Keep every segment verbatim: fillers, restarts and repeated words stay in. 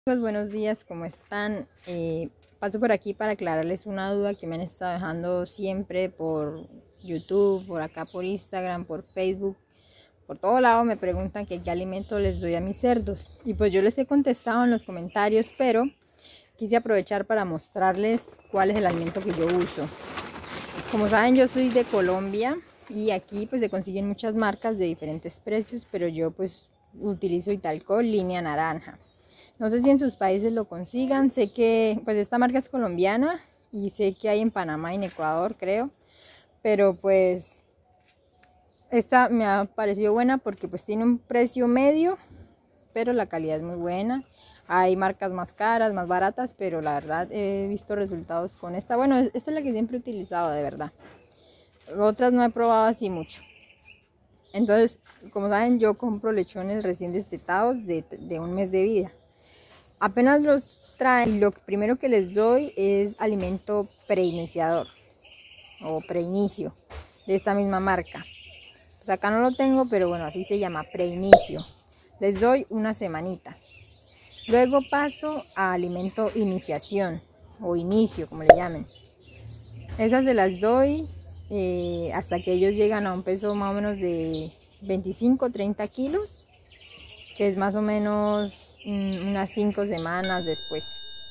Amigos, buenos días, ¿cómo están? Eh, paso por aquí para aclararles una duda que me han estado dejando siempre por YouTube, por acá por Instagram, por Facebook, por todo lado me preguntan que qué alimento les doy a mis cerdos. Y pues yo les he contestado en los comentarios, pero quise aprovechar para mostrarles cuál es el alimento que yo uso. Como saben, yo soy de Colombia y aquí pues se consiguen muchas marcas de diferentes precios, pero yo pues utilizo Italco línea naranja. No sé si en sus países lo consigan, sé que pues esta marca es colombiana y sé que hay en Panamá y en Ecuador, creo, pero pues esta me ha parecido buena porque pues tiene un precio medio, pero la calidad es muy buena. Hay marcas más caras, más baratas, pero la verdad he visto resultados con esta. Bueno, esta es la que siempre he utilizado, de verdad. Otras no he probado así mucho. Entonces, como saben, yo compro lechones recién destetados de, de un mes de vida. Apenas los traen, lo primero que les doy es alimento preiniciador o preinicio de esta misma marca. Pues acá no lo tengo, pero bueno, así se llama, preinicio. Les doy una semanita. Luego paso a alimento iniciación o inicio, como le llamen. Esas se las doy eh, hasta que ellos llegan a un peso más o menos de veinticinco a treinta kilos, que es más o menos unas cinco semanas después.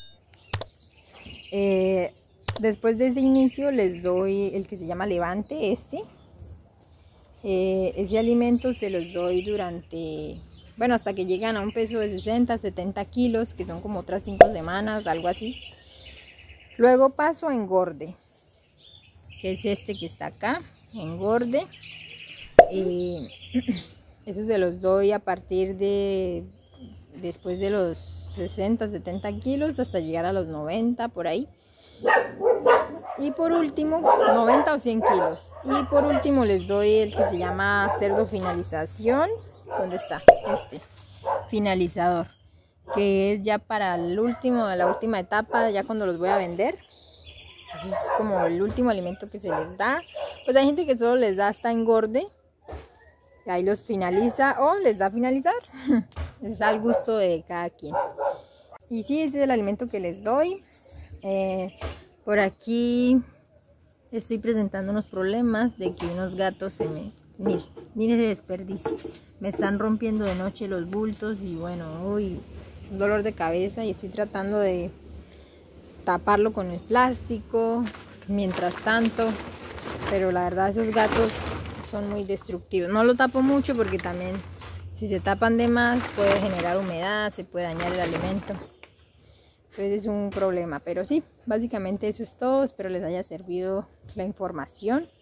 Eh, después de ese inicio les doy el que se llama levante, este. Eh, ese alimento se los doy durante, bueno, hasta que llegan a un peso de sesenta, setenta kilos, que son como otras cinco semanas, algo así. Luego paso a engorde, que es este que está acá, engorde. Eh, eso se los doy a partir de, después de los sesenta, setenta kilos, hasta llegar a los noventa, por ahí. Y por último, noventa o cien kilos. Y por último les doy el que se llama cerdo finalización. ¿Dónde está? Este, finalizador. Que es ya para el último, la última etapa, ya cuando los voy a vender. Eso es como el último alimento que se les da. Pues hay gente que solo les da hasta engorde. Y ahí los finaliza o les da a finalizar. Es al gusto de cada quien. Y sí, ese es el alimento que les doy. Eh, por aquí estoy presentando unos problemas de que unos gatos se me... Mire, mire ese desperdicio. Me están rompiendo de noche los bultos y bueno, uy, un dolor de cabeza y estoy tratando de taparlo con el plástico mientras tanto. Pero la verdad esos gatos son muy destructivos. No lo tapo mucho porque también si se tapan de más puede generar humedad, se puede dañar el alimento. Entonces es un problema, pero sí, básicamente eso es todo. Espero les haya servido la información.